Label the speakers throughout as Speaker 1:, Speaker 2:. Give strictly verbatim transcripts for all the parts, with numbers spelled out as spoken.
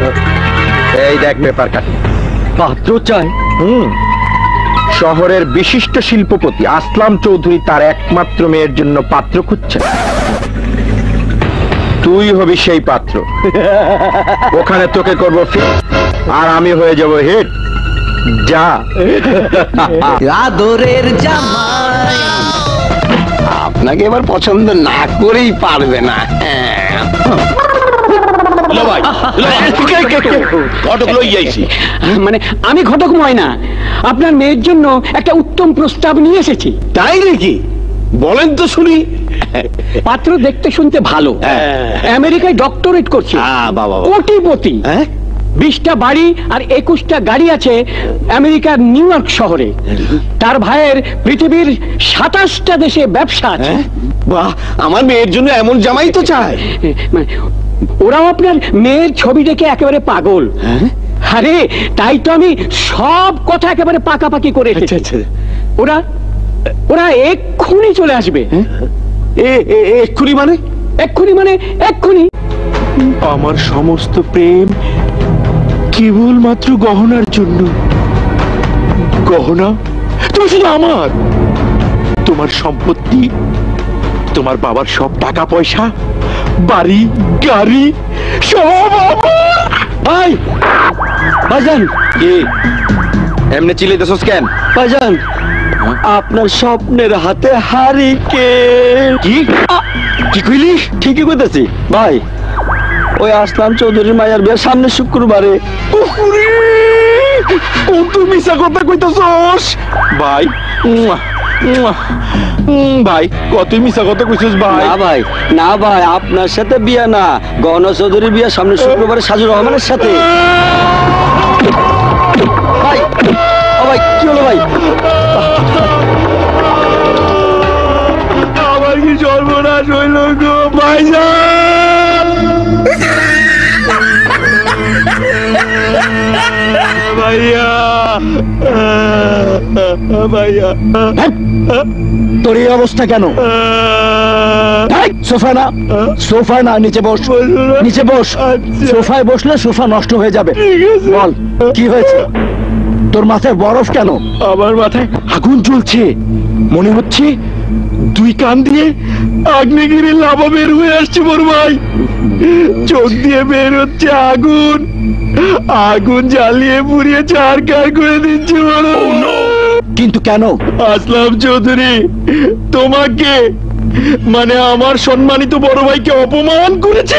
Speaker 1: এই দেখ পেপার কাট।
Speaker 2: পাত্র চাই?
Speaker 1: হুম, শহরের বিশিষ্ট শিল্পপতি আসলাম চৌধুরী তার একমাত্র মেয়ের জন্য পাত্র খুঁজছে। তুই হবি সেই পাত্র। ওখানে তোকে করবো ফিট, আর আমি হয়ে যাব হিট। যা।
Speaker 2: আদরের জামাই আপনাকে এবার পছন্দ না করেই পারবে না।
Speaker 3: মানে আমি ঘটক ময়না আপনার মেয়ের জন্য একটা উত্তম প্রস্তাব নিয়ে এসেছি।
Speaker 2: তাই নাকি? বলেন তো শুনি।
Speaker 3: পাত্র দেখতে শুনতে ভালো, আমেরিকায় ডক্টরেট করছে, কোটিপতি, বিশটা বাড়ি আর একুশটা গাড়ি আছে আমেরিকার নিউ ইয়র্ক শহরে। তার ভাইয়ের পৃথিবীর সাতাশটা দেশে ব্যবসা আছে।
Speaker 2: বাহ, আমার মেয়ের জন্য এমন জামাই তো চায়।
Speaker 3: ওরাও আপনার মেয়ের ছবি দেখে একেবারে পাগল। আরে তাই তো আমি সব কথা একেবারে পাকাপাকি করে এসেছি। ওরা ওরা এক্ষুনি চলে আসবে।
Speaker 2: এক্ষুনি মানে?
Speaker 3: এক্ষুনি মানে এক্ষুনি।
Speaker 4: আমার সমস্ত প্রেম কেবলমাত্র গহনার জন্য। গহনা? তুমি শুধু আমার। তোমার সম্পত্তি, তোমার বাবার সব টাকা পয়সা, বাড়ি গাড়ি সব আমার।
Speaker 2: ভাই ভাইজান,
Speaker 1: কি এমনি চিল্লাইতেছস কেন?
Speaker 2: ভাইজান আপনার স্বপ্নের হাতে হারিকেন।
Speaker 4: কি কি কইলি?
Speaker 2: ঠিকই কইতেছি ভাই। ওই আসলাম চৌধুরীর মায়ের বিয়ে সামনে শুক্রবারে।
Speaker 4: কত মিছা কথা কইতেছস ভাই। ভাই কত মিছা কথা কইছস ভাই।
Speaker 2: না ভাই, না ভাই, আপনার সাথে বিয়ে না, গহনা চৌধুরীর বিয়ে সামনে শুক্রবারে সাজু রহমানের সাথে। ভাই ও ভাই, কি হলো ভাই?
Speaker 4: আমার কি সর্বনাশ হইল গো ভাইজান। ভাইয়া ভাইয়া,
Speaker 2: তোর এই অবস্থা কেন? সোফা না, সোফা না, নিচে বস, নিচে বস। সোফায় বসলে সোফা নষ্ট হয়ে যাবে। বল কি হয়েছে? তোর মাথায় বরফ কেন?
Speaker 4: আমার মাথায় আগুন জ্বলছে, মনে হচ্ছে দুই কান দিয়ে আগ্নেয়গিরির লাভা বের হয়ে আসছে বড় ভাই। চোখ দিয়ে বের হচ্ছে আগুন, আগুন জ্বালিয়ে পুড়িয়ে চারকার করে দিচ্ছে বড়।
Speaker 2: কিন্তু কেন?
Speaker 4: আসলাম চৌধুরী তোমাকে, মানে আমার সম্মানিত বড় ভাইকে অপমান করেছে।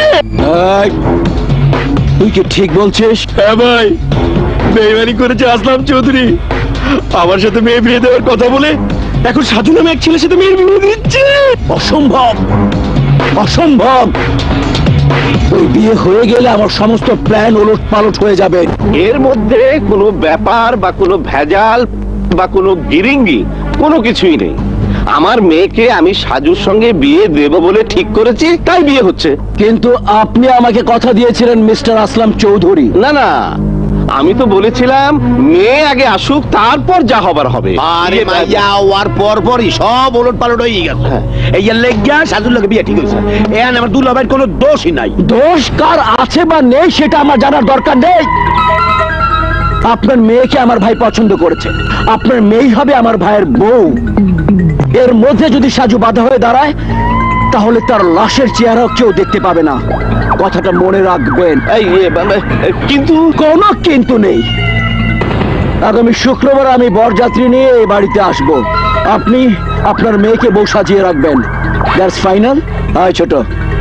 Speaker 2: তুই কি ঠিক বলছিস?
Speaker 4: হ্যাঁ ভাই, বেইমানি করেছে আসলাম চৌধুরী। আমার সাথে মেয়ে বিয়ে দেওয়ার কথা বলে এখন সাধু নামে এক ছেলের সাথে মেয়ের বিয়ে দিচ্ছে।
Speaker 2: অসম্ভব, অসম্ভব। ওই বিয়ে হয়ে গেলে আমার সমস্ত প্ল্যান ওলট পালট হয়ে যাবে।
Speaker 5: এর মধ্যে কোনো ব্যাপার বা কোনো ভেজাল বা কোনো গিরিঙ্গি কোনো কিছুই নেই। আমার মেয়েকে আমি সাজুর সঙ্গে বিয়ে দেব বলে ঠিক করেছি, তাই বিয়ে হচ্ছে।
Speaker 2: কিন্তু আপনি আমাকে কথা দিয়েছিলেন মিস্টার আসলাম চৌধুরী।
Speaker 5: না না, আমি তো বলেছিলাম মেয়ে আগে আসুক, তারপর যা হবার হবে।
Speaker 2: আরে মাইয়া ওয়ার পর পরই সব ওলট পালট হয়ে গেছে। এই লেগা সাজুর লগে বিয়ে ঠিক হয়েছে। এখানে আমার দুলাভাইয়ের কোনো দোষই নাই। দোষ কার আছে বা নেই সেটা আমার জানার দরকার নেই। আপনার মেয়েকে আমার ভাই পছন্দ করেছে, আপনার মেয়েই হবে আমার ভাইয়ের বউ। এর মধ্যে যদি সাজু বাধা হয়ে দাঁড়ায় তাহলে তার লাশের চেহারা কেউ দেখতে পাবে না। কথাটা মনে রাখবেন।
Speaker 5: কিন্তু
Speaker 2: কোনো কিন্তু নেই। আগামী শুক্রবার আমি বরযাত্রী নিয়ে এই বাড়িতে আসব। আপনি আপনার মেয়েকে বউ সাজিয়ে রাখবেন। That's final. আয় ছোট।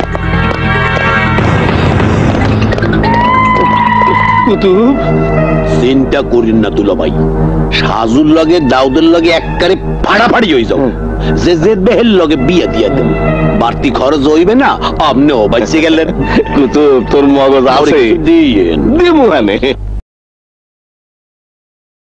Speaker 5: কুতুব, চিন্তা করিন না দুলাভাই, সাজুর লগে দাউদের লগে একবারে ফাড়াফাড়ি হয়ে যাও। যে যে বেহের লগে বিয়ে দিয়ে দেব, বাড়তি খরচ হইবে না, আপনিও বাইচে গেলেন। কুতুব তোর মগজ আছে, দিয়ে দিমু হানে।